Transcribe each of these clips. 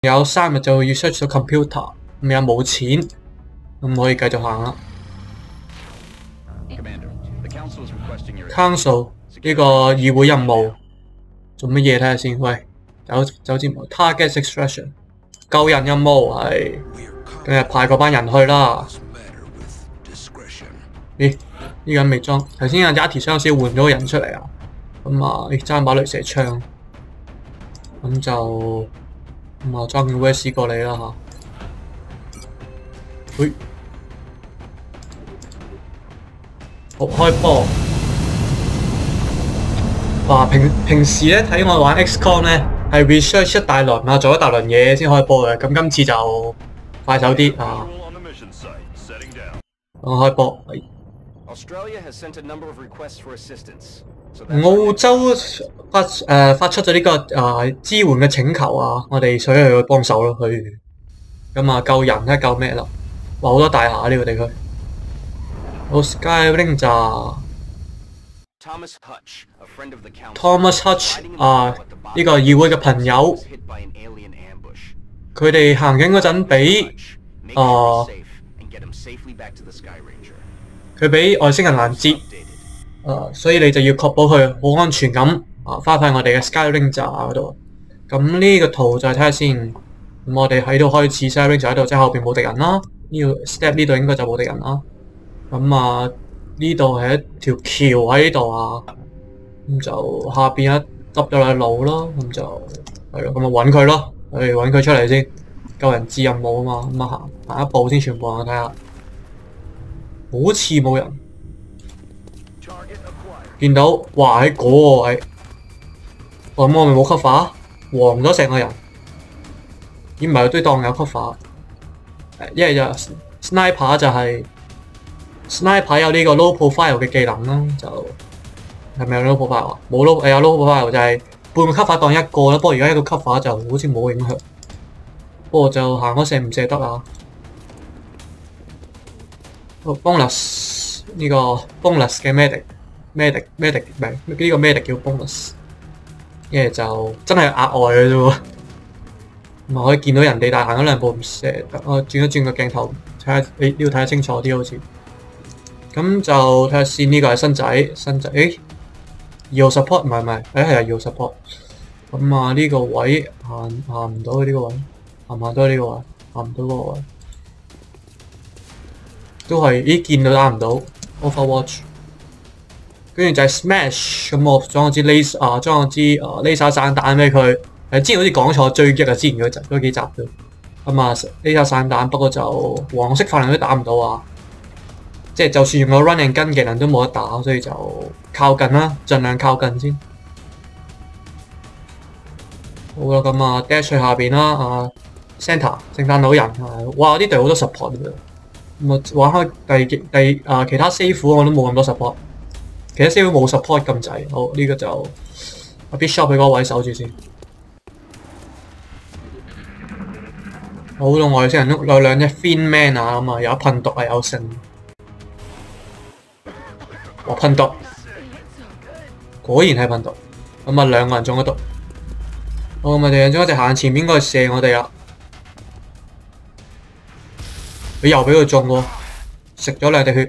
有3日就要 search 到 computer， 咁又冇錢，咁可以繼續行啦。Council 呢個議會任務做乜嘢睇下先？喂，走節目 target extraction 救人任務係今日派嗰班人去啦。咦？呢個人未裝，頭先阿 Yati 相先換咗個人出嚟啊。咁啊，揸把雷射槍，咁就裝件 West 過嚟啦嚇。喂，好開波。哇！平時咧睇我玩 XCOM 咧係 research 一大輪啊，做一大輪嘢先開波嘅。咁今次就快手啲啊！我開波。澳洲發出咗呢個支援嘅請求啊，我哋想去幫手咯，去咁啊救人咧救咩啦？哇！好多大廈呢個地區。好 Skyring 咋 ？Thomas Hutch 呢個議會嘅朋友，佢哋行緊嗰陣俾佢俾外星人攔截。所以你就要確保佢好安全咁翻返我哋嘅 Sky Ranger 嗰度。咁呢個圖就睇下先。咁我哋喺度開始 Sky Ranger 喺度，即係後邊冇敵人啦。呢個 step 呢度應該就冇敵人啦。咁呢度係一條橋喺呢度啊。咁就下邊一執咗兩路咯。咁就係咯，咁揾佢咯，去揾佢出嚟先。救人質任務啊嘛。咁行一步先，全部睇下，好似冇人。見到，哇！喺嗰個位，咁我咪冇 cover， 黃咗成個人。咦？唔係都當有 cover， 一係就 sniper 就係 sniper 有呢個 low profile 嘅技能啦，就係咪有 low profile 啊？冇 low， 有 low profile 就係半個 cover 當一個啦。不過而家一個 cover 就好似冇影響。不過就行咗射唔射得啊？bonus 呢個 bonus 嘅 medic 唔係呢個 medic 叫 bonus， 一係就真係額外嘅啫喎。咁可以見到人哋，但係行咗兩步唔射得。我轉一轉個鏡頭睇下，你呢度睇下清楚啲好似。咁就睇下先，呢個係新仔，誒2號 support 唔係，係2號 support。咁呢個位行唔到呢個位，行到呢個位，行唔到嗰個位，都係見到打唔到 Overwatch。跟住就係 Smash， 咁我裝咗支 laser 散彈俾佢。之前好似講錯追擊啊，之前嗰幾集都laser 散彈，不過就黃色法令都打唔到啊。即係就算用個 run and gun 技能都冇得打，所以就靠近啦，盡量靠近先。好啦，咁dash 去下邊啦。Santa 聖誕老人哇！呢隊好多 support 嘅。咁玩開其他 save 我都冇咁多 support。其實 save 冇 support 咁滯，好呢個就Bishop 佢嗰個位守住先。好多外星人都有兩隻 Fin Man 咁有噴毒有剩。哇！噴毒，果然係噴毒。咁兩個人中咗毒。好，咁我哋將一隻行前面嗰個射我哋啦。佢又俾佢中喎，食咗2滴血。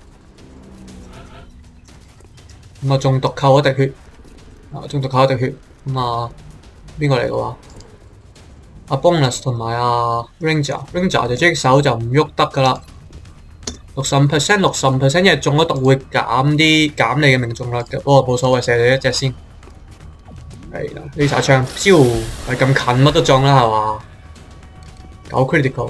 咁中毒扣1滴血，中毒扣1滴血。咁邊個嚟嘅話？bonus 同埋Ranger 就隻手就唔喐得噶啦。65%，因為中咗毒會減你嘅命中率嘅。不過冇所謂，射你一隻先。係啦，呢把槍招係咁近乜都中啦，係嘛？9 critical。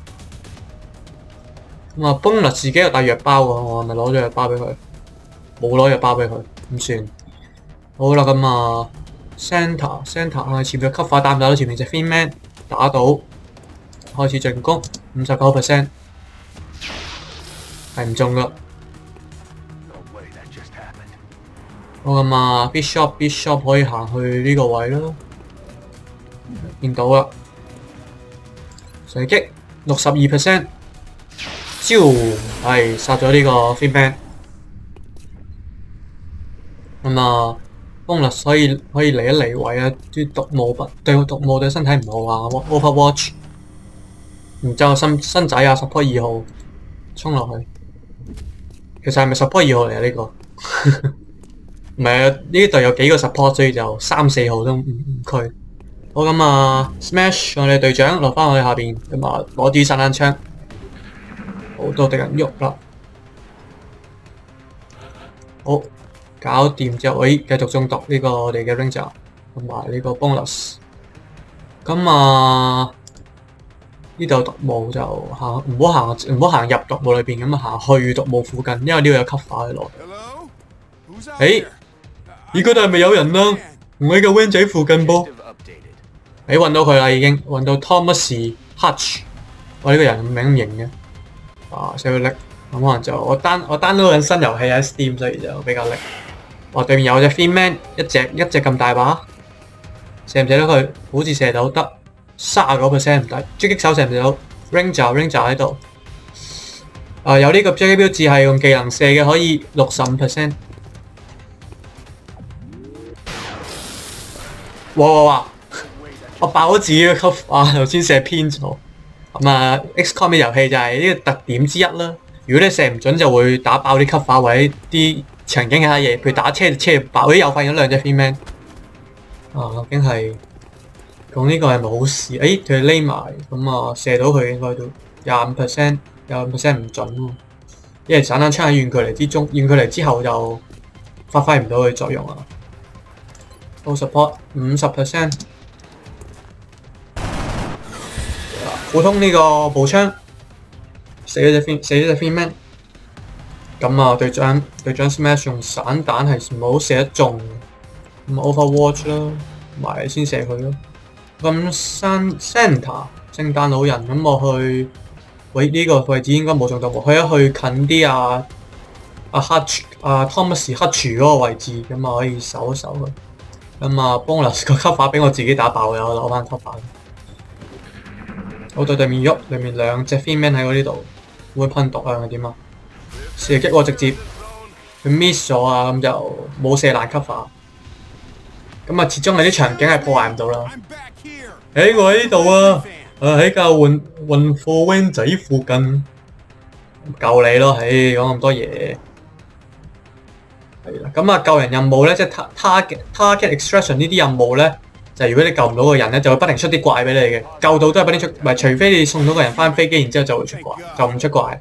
咁bonus 自己有帶藥包喎，我係咪攞咗藥包俾佢？冇攞藥包俾佢，咁算。好啦，咁Santa 前面 cover 打唔打到？前面隻 Fin Man 打到，開始進攻59%，係唔中噶。好咁Bishop 可以行去呢個位咯，見到啦。射擊62%，招係殺咗呢個 Fin Man。咁 bonus 可以離一離位啊！啲毒霧對身體唔好啊 ！Overwatch， 然之後新仔啊 support 2號衝落去，其實係咪 support 2號嚟啊？呢個唔係啊！呢度有幾個 support， 所以就3、4號都唔區。好咁啊 ，Smash 我哋隊長落翻我哋下邊，咁啊攞住散彈槍，好多敵人喐啦。好，搞掂之後，繼續中毒呢個我哋嘅 Ranger 同埋呢個 bonus。咁啊，呢度毒霧就唔好行入毒霧裏邊，咁啊行去毒霧附近，因為呢度有 cover 喺度。呢度係咪有人啊？唔喺個 van 仔附近噃。揾到佢啦，已經揾到 Thomas Hutch。我呢個人名咁型嘅，需要叻。咁可能就我 download 緊新遊戲喺 Steam， 所以就比較叻。對面有隻 Fiendman， 一隻咁大把，射唔射到佢？好似射到得39%唔得。狙擊手射唔射到 ？Ranger 喺度。有呢個狙擊標誌係用技能射嘅，可以65%。哇！我爆咗自己嘅 cover， 頭先射偏咗。咁啊 ，XCOM 嘅遊戲就係呢個特點之一啦。如果你射唔準，就會打爆啲 cover 或者啲場景其他嘢，譬如打車爆。又發現咗2隻 Fiendman。究竟係講呢個係咪好事？佢匿埋，咁啊射到佢應該都25%唔準喎。因為散彈槍喺遠距離之後就發揮唔到佢作用啊。Full support 50%。普通呢個步槍死咗隻 Fiendman。咁啊，隊長 Smash 用散彈係唔好射得中，咁 Overwatch 啦，埋先射佢咯。咁Santa 聖誕老人，咁我去呢個位置應該冇中到喎，去近啲Thomas Hutch 嗰個位置，咁啊可以守一守佢。咁啊 bonus 個 cover 俾我自己打爆嘅，我攞翻 cover。我對面喐，對面2隻 Fiendman 喺我呢度，會噴毒啊？點啊？射擊我直接佢 miss 咗啊，咁就冇射爛 cover。咁啊，始終係啲場景係破壞唔到啦。我喺呢度啊！喺架運貨 van 仔附近，救你咯！講咁多嘢。係啦，咁啊救人任務咧，即係 target extraction 呢啲任務咧。就係如果你救唔到個人咧，就會不停出啲怪俾你嘅。救到都係不停出，唔係除非你送到個人翻飛機，然之後就會出怪，就唔出怪。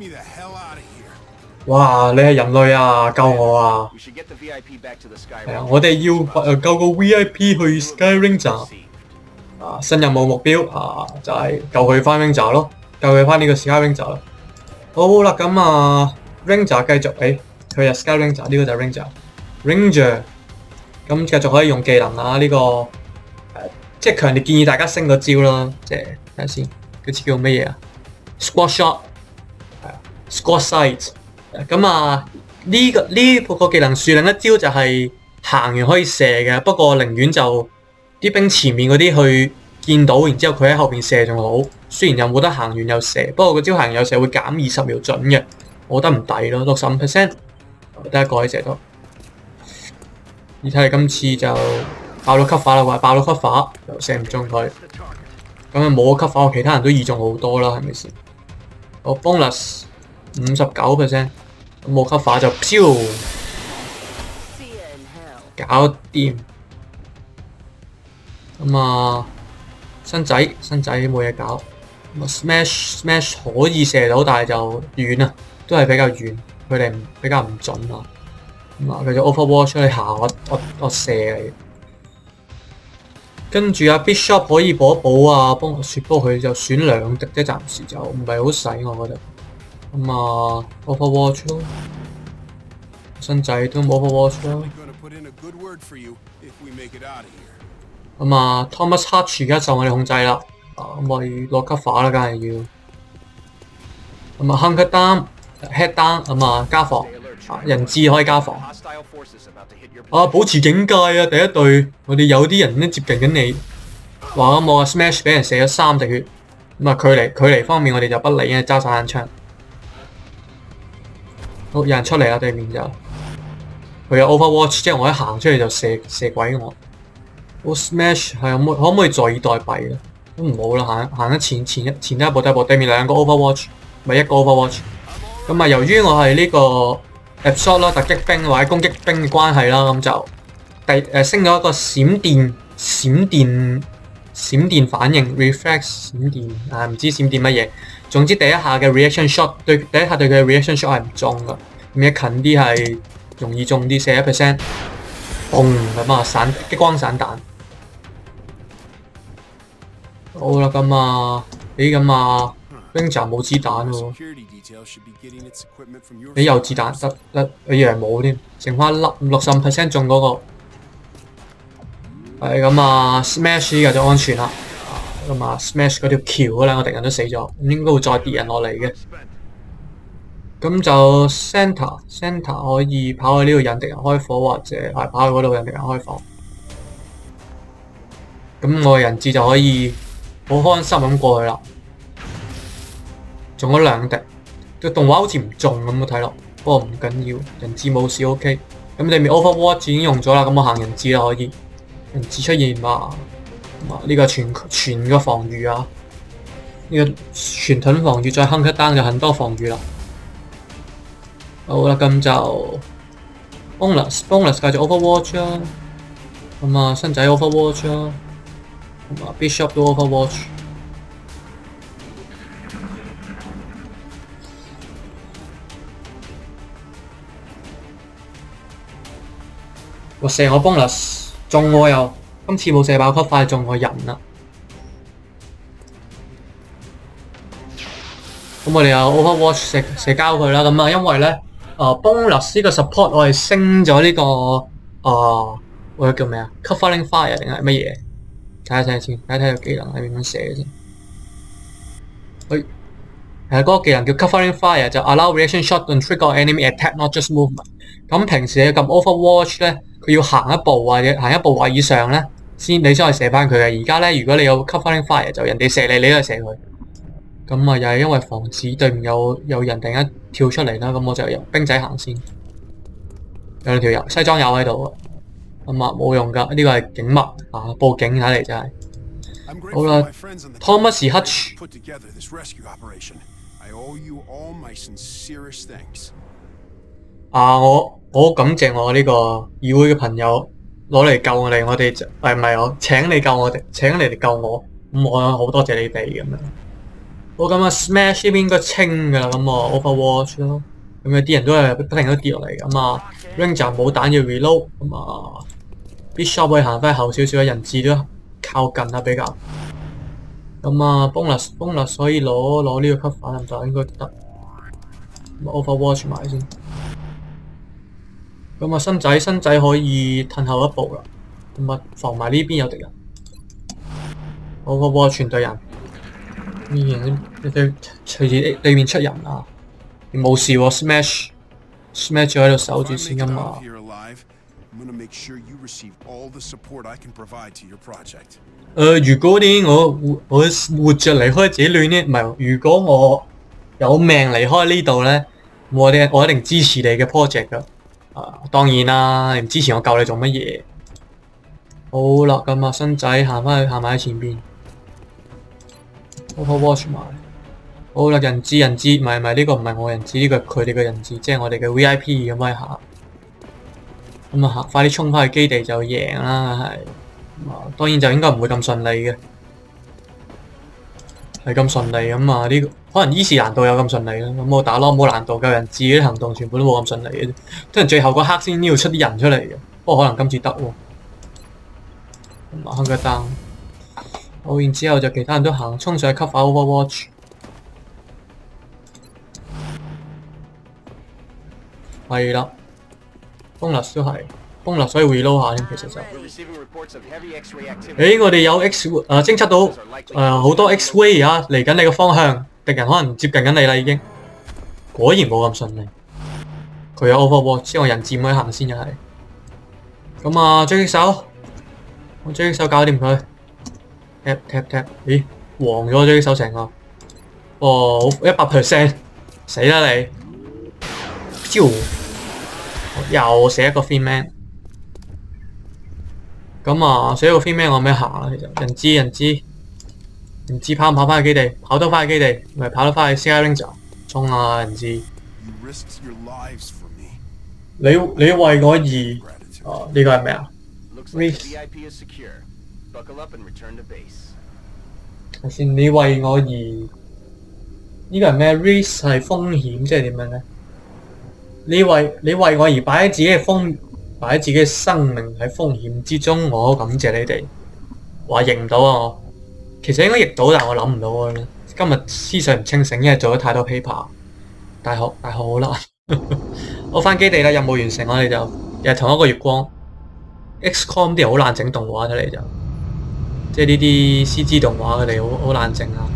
哇！你係人類啊，救我啊！係啊，我哋要救個 VIP 去 Sky Ranger。新任務目標就係救佢翻 Ranger 咯，救佢翻呢個 Sky Ranger 啦。好啦，咁Ranger 繼續，佢係 Sky Ranger，呢個就係 Ranger。咁繼續可以用技能啊，呢個。即係強烈建議大家升個招啦，即係睇下先，嗰次叫乜嘢啊 ？Squad shot， Squad sight。咁呢個技能樹另一招就係行完可以射嘅，不過寧願就啲兵前面嗰啲去見到，然之後佢喺後邊射仲好。雖然又冇得行完又射，不過個招行完又射會減20秒準嘅，我覺得唔抵咯，65%，得一個可以射到。而睇嚟今次就。爆到 cover 啦，爆到 cover 又射唔中佢，咁啊冇 cover， 其他人都易中好多啦，係咪先？我 bonus 59%， 咁冇 cover 就飄，搞掂。咁新仔冇嘢搞。Smash 可以射到，但係就遠啊，都係比較遠，佢哋比較唔準啊。咁繼續 Overwatch 你下我射你。跟住Bishop 可以補一補啊，幫我雪波佢就選2滴啫，暫時就唔係好使我覺得。咁Overwatch 咯，新仔都冇 Overwatch 咯。咁Thomas Hutch 而家受我哋控制啦，咁我哋落 cover 啦，梗係要。咁Hunker down、head down， 咁加防。人質可以加防。保持警戒啊！第一隊，我哋有啲人咧接近緊你。話咁我Smash 俾人射咗3滴血。咁距離方面我哋就不理嘅，揸散彈槍。好，有人出嚟啦，對面就。 佢有 Overwatch， 即係我一行出去就射鬼我。我 Smash 係可唔可以坐以待斃咧？都唔好啦，行得前一步，對面2個 Overwatch， 咪1個 Overwatch。咁啊，由於我係呢個 Absorb 啦、突擊兵或者攻擊兵嘅關係啦，咁就升咗一個閃電反應 reflex 閃電唔知閃電乜嘢。總之第一下嘅 reaction shot 對佢嘅 reaction shot 係唔中㗎，咁一近啲係容易中啲41%，嘣咁啊激光散彈。好啦，咁啊，咁啊 Ranger 冇子彈喎，有子彈得，我以為冇添，剩翻65% 中嗰個。係咁啊 ，Smash 呢個就安全啦。咁啊 ，Smash 嗰條橋嗰兩個敵人都死咗，應該會再跌人落嚟嘅。咁就 Center 可以跑去呢度引敵人開火，或者係跑去嗰度引敵人開火。咁我嘅人質就可以好開心咁過去啦。中咗2滴，個動畫好似唔中咁睇落，不過唔緊要，人質冇事 OK。咁你面 Overwatch 已經用咗啦，咁我行人質啦可以。人質出現嘛？呢個全個防禦啊，呢個全盾防禦再 Hunker Down 就很多防禦啦。好啦，咁就 bonus 繼續 Overwatch 啦。咁啊，新仔 Overwatch 啦。咁啊 Bishop 都 Overwatch。我成個 bonus 中我又，今次冇射爆級快中我人啦。咁我哋有 Overwatch 射交佢啦。咁啊，因為咧bonus 呢個 support 我係升咗呢個我叫咩啊 ？Covering Fire 定係乜嘢？睇下先，睇個技能係點樣寫嘅先。嗰個技能叫 Covering Fire， 就 allow reaction shot and trigger enemy attack not just movement。咁平時你撳 Overwatch 咧，佢要行一步或者行一步或以上咧，你先可以射翻佢嘅。而家咧，如果你有 Covering Fire， 就人哋射你，你都係射佢。咁啊，又係因為防止對面有人突然間跳出嚟啦，咁我就由兵仔行先。有2條西裝友喺度，咁啊冇用㗎，呢個係警物啊，報警睇嚟就係。好啦 ，Thomas Hutch。我好感謝我呢個議會嘅朋友攞嚟救我哋，唔係我請你救我哋，請你嚟救我，咁我好多謝你哋咁樣。好咁啊 ，Smash 呢邊應該清㗎啦，咁我 Overwatch 咯，咁有啲人都係不停都跌落嚟，咁啊 Ranger 冇彈要 reload， 咁啊 Bishop 可以行翻後少少，人質都靠近啦比較。咁啊 bonus 可以攞呢個級反就應該得。Overwatch 埋先。咁啊新仔可以褪後一步啦。咁啊防埋呢邊有敵人。Overwatch 全隊人。呢人隨住對面出人啊！冇事喎 ，Smash 咗喺度守住先㗎嘛。如果呢我活着離開這裏呢，唔係，如果我有命離開呢度咧，我一定支持你嘅 project 㗎。當然啦，你唔支持我救你做乜嘢？好啦，咁啊新仔行埋喺前邊。Overwatch 埋，好啦，人質，唔係呢個唔係我人質，呢個佢哋嘅人質，即係我哋嘅 VIP 咁樣行。咁啊快啲衝翻去基地就贏啦，係。當然就應該唔會咁順利嘅，係咁順利咁啊！呢個可能easy難度有咁順利啦。咁我打冇難度，救人質啲行動全部都冇咁順利嘅，突然最後嗰刻先要出啲人出嚟嘅。不過可能今次得喎。咁啊，Hunker Down。好，然之後就其他人都衝上去 cover Overwatch。係啦 ，bonus 都係 bonus， 所以 reload 下添，其實就。我哋有 X 偵測到好多 X-ray 啊，嚟緊你個方向，敵人可能接近緊你啦已經。果然冇咁順利。佢有 Overwatch， 之後人質可以行先又係。咁啊，狙擊手，我狙擊手搞掂佢。tap， 咦，黃咗狙擊手成個。100%，死啦你！招， 又寫一個 free man。咁啊，寫一個 free man 我咩行啊？其實人知跑唔跑翻去基地？跑得翻去基地，咪跑得翻去 Sky Ranger 衝啊！人知。你為我而哦，呢個係咩啊 ？Reese。頭先你為我而呢個係咩 ？Reese 係風險，即係點樣咧？你為我而擺喺自己嘅生命喺風險之中，我好感謝你哋。話譯唔到啊我，其實應該譯到，但係我諗唔到啊。今日思緒唔清醒，因為做咗太多 paper。大學好難。我翻基地啦，任務完成，我哋就又係同一個月光。XCOM 啲人好難整動畫，睇嚟就即係呢啲 CG 動畫，佢哋好難整啊。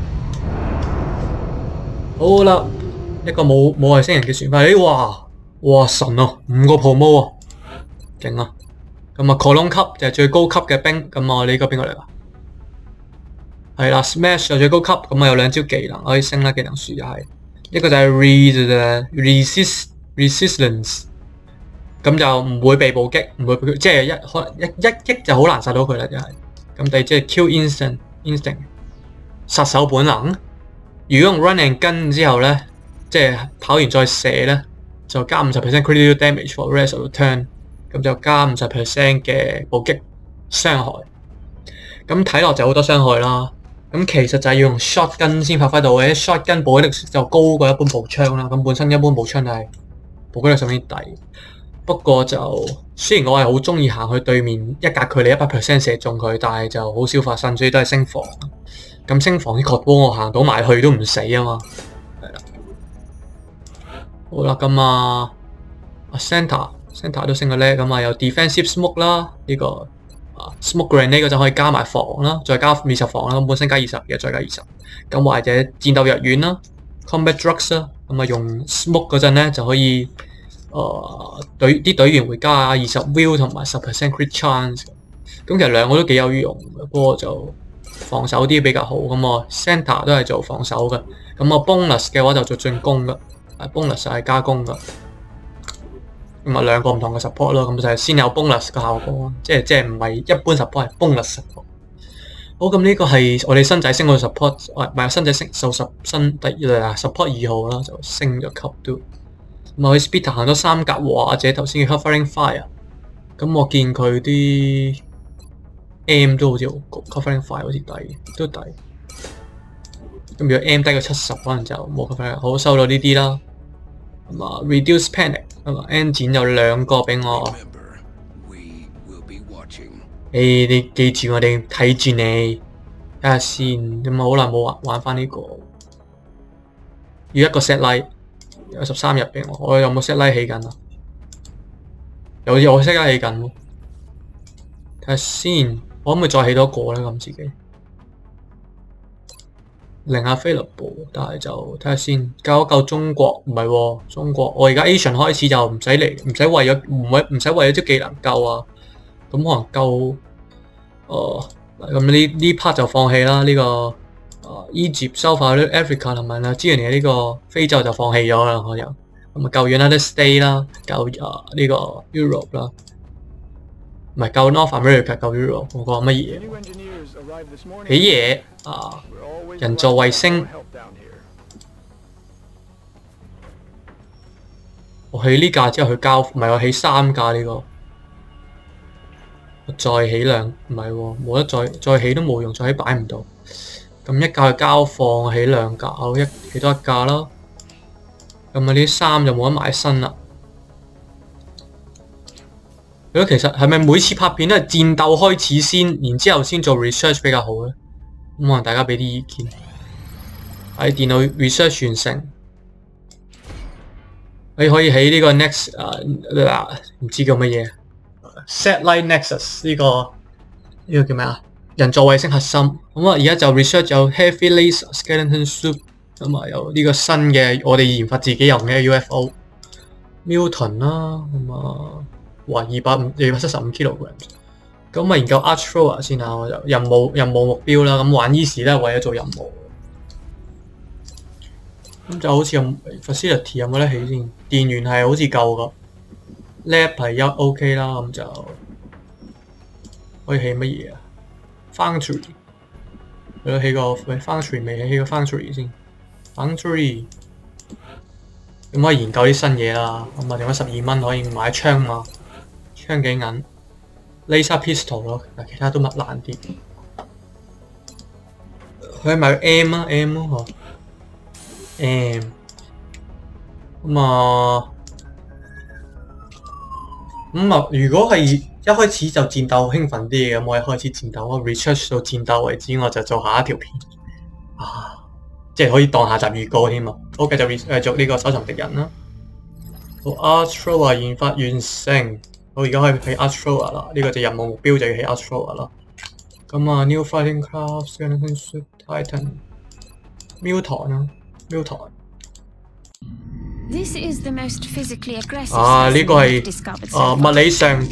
好啦，一個冇外星人嘅船翻嚟，哇神啊，5個 promo 啊，勁啊！咁啊 Colon 級就係最高級嘅兵，咁啊呢個邊個嚟㗎？係啦 ，Smash 就最高級，咁啊有2招技能可以升啦，技能樹又係。一個就係 resistance，咁就唔會被暴擊，唔會被即係一擊就好難殺到佢啦，就係。咁第二即係 kill instinct， 殺手本能。如果用 run and gun 之後咧，即係跑完再射咧，就加 50% critical damage for rest of the turn， 咁就加 50% 嘅暴擊傷害。咁睇落就好多傷害啦。咁其實就係要用 shotgun 先發揮到嘅 ，shotgun 暴擊力就高過一般步槍啦。咁本身一般步槍就係暴擊力上面低，不過就雖然我係好中意行去對面一格距離100% 射中佢，但係就好少發生，所以都係升防。咁升防啲確保我行到埋去都唔死啊嘛。係啦，好啦，咁啊 Santa 都升咗咧，咁啊有 defensive smoke 啦，呢個。smoke grenade 嗰陣可以加埋防啦，再加20防啦，咁本身加20嘅，再加20。咁或者戰鬥藥丸啦 ，combat drugs 啦，咁啊用 smoke 嗰陣咧就可以，啲隊員會加20 will 同埋10% crit chance。咁其實兩個都幾有用，不過就防守啲比較好。咁我 center 都係做防守嘅，咁我 bonus 嘅話就做進攻嘅，bonus 係加攻嘅。咁啊兩個唔同嘅 support 咯，咁就係先有 bonus 嘅效果，即係唔係一般 support 係 bonus support。好，咁呢個係我哋新仔升到 support， 唔係新仔升受新第support 2號啦，就升咗級都。咁我去 Spitter 行咗3格或者頭先嘅 covering fire， 咁我見佢啲 M 都好似 covering fire 好似低，都低。咁如果 M 低過70，可能就冇 covering。好，收到呢啲啦。咁啊 ，reduce panic， 咁啊 engine 有2個俾我。你記住我哋睇住你，睇下先。咁啊，好耐冇玩翻呢個。要一個 set light， 有13日俾我。我有冇 set light 起緊啊？有我 set light 起緊喎。睇下先，我可唔可以再起多個咧？咁自己。零下 available， 但係就睇下先，夠一夠中國唔係喎，中國我而家 Asian 開始就唔使嚟，唔使為咗啲技能夠啊，咁可能夠，咁呢 part 就放棄啦，呢個Egypt 收發啲 Africa 同埋之前嘅呢個非洲就放棄咗啦，我又咁啊夠 United States 啦，夠呢個 Europe 啦。唔係夠 North America， 夠 Europe， 我講乜嘢？起嘢啊！人造衛星，我起呢架之後去交，唔係我起3架呢個，我再起2，唔係喎，冇得再起都冇用，再起擺唔到。咁一架去交放，起2架，好起多1架啦。咁啊啲衫就冇得買新啦。其實係咪每次拍片都係戰鬥開始先，然之後先做 research 比較好咧？咁可能大家俾啲意見。喺電腦 research 完成，你可以喺呢個 next 唔知叫乜嘢 satellite nexus 呢個叫咩啊？人造衛星核心。咁啊，而家就 research 有 heavy laser skeleton soup， 咁啊有呢個新嘅我哋研發自己用嘅 UFO Milton 啦，咁啊。哇，275 kilograms， 咁啊研究 Arch Thrower 先啊，我就任務目標啦，咁玩 Easy 都係為咗做任務。咁就好似用 facility 有冇得起先？電源係好似夠噶， lab 係一 OK 啦，咁就可以起乜嘢啊 ？Foundry 佢都起個喂 Foundry 未起個 Foundry 先 ，Foundry 咁可以研究啲新嘢啦。咁啊，剩翻12蚊可以買槍嘛，槍幾銀 ，Laser Pistol 咯，但其他都乜難啲。可以買 M 啊 M 咯嗬 M 咁啊。如果係一開始就戰鬥興奮啲嘅，咁我一開始戰鬥，我 research 到戰鬥為止，我就做下一條片啊，即係可以當下集預告添啊。好，繼續呢個搜尋敵人啦。好 Arch Thrower 研發完成，我而家可以起 Arch Thrower 啦。呢個就任務目標就要起 Arch Thrower 啦。咁啊 ，New Fighting Craft Skeleton Suit Titan Muton 啦 ，Muton。呢個係物理上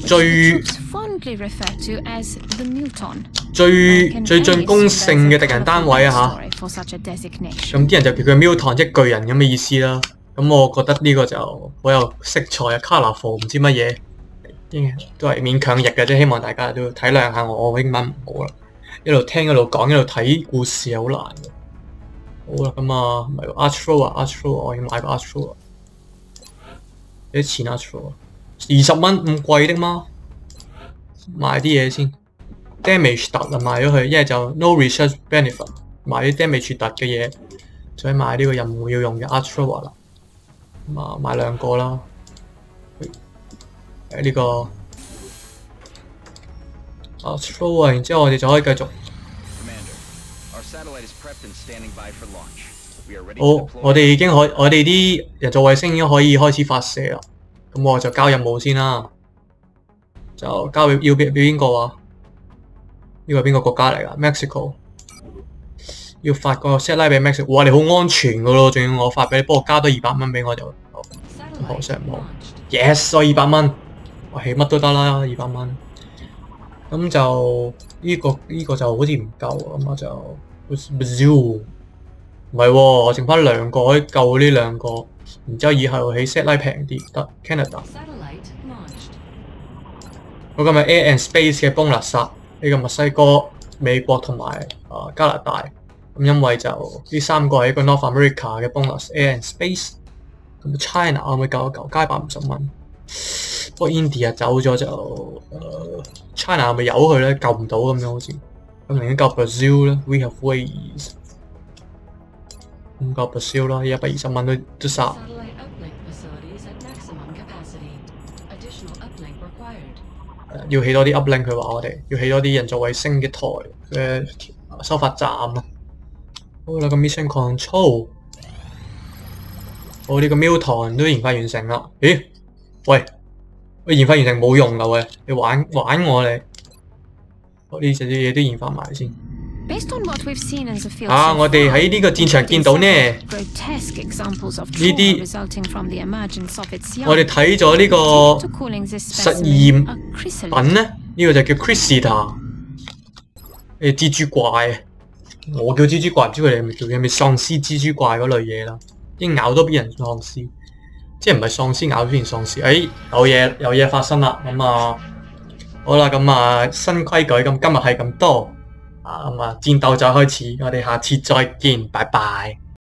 最進攻性嘅敵人單位啊嚇。咁啲人就叫佢 Muton， 即係巨人咁嘅意思啦。咁我覺得呢個就好有色彩啊 ，colourful 唔知乜嘢，都係勉強譯嘅啫。希望大家都體諒下我英文唔好啦，一路聽一路講一路睇故事係好難嘅。好啦，咁啊，唔係 Arch Thrower， 我要買個 Arch Thrower。幾錢啊 ？20蚊咁貴的嗎？買啲嘢先 ，damage 突啊賣咗佢，一係就 no research benefit， 買啲 damage 突嘅嘢，再買呢個任務要用嘅 Arch Thrower 啦。咁啊，買2個啦。呢個 Arch Thrower， 然之後我哋就可以繼續。好，我哋啲人造衛星已經可以開始發射啦。咁我就交任務先啦，就交俾邊個啊？呢個係邊個國家嚟㗎 ？Mexico 要發個 satellite 俾 Mexico， 哇！你好安全㗎咯，仲要我發俾你，不過加多200蚊俾我就好聲唔好。Yes， 我200蚊，我起乜都得啦，200蚊。咁就呢個就好似唔夠，咁我就 Brazil。唔係喎，我剩翻2個可以救呢2個，然之後以後起 satellite 平啲得 Canada。嗰個咪 Air and Space 嘅崩勒薩，呢個墨西哥、美國同埋加拿大。咁因為就呢3個係一個 North America 嘅崩勒 Air and Space。咁 China 可唔可以救一救？加150蚊。不過 India 走咗就China 係咪由佢咧？救唔到咁樣好似。咁寧願救 Brazil 咧 ，We have ways。咁個 Brazil 啦，120蚊都殺。要起多啲 uplink， 佢話我哋要起多啲人造衛星嘅台嘅收發站啊。好啦，咁 mission control， 我呢個 Muton 都研發完成啦。咦？喂，研發完成冇用㗎喂，你玩我你？我呢隻啲嘢都研發埋先。我哋喺呢個戰場見到呢啲，我哋睇咗呢個實驗品呢，呢個就叫 Cressida， 蜘蛛怪，我叫蜘蛛怪，唔知佢哋係咪叫嘅，係咪喪屍蜘蛛怪嗰類嘢啦？啲咬多啲人喪屍，即係唔係喪屍咬咗變喪屍？有嘢發生啦！咁啊，好啦，咁啊新規矩，咁今日係咁多。咁啊，戰鬥就開始，我哋下次再見，拜拜。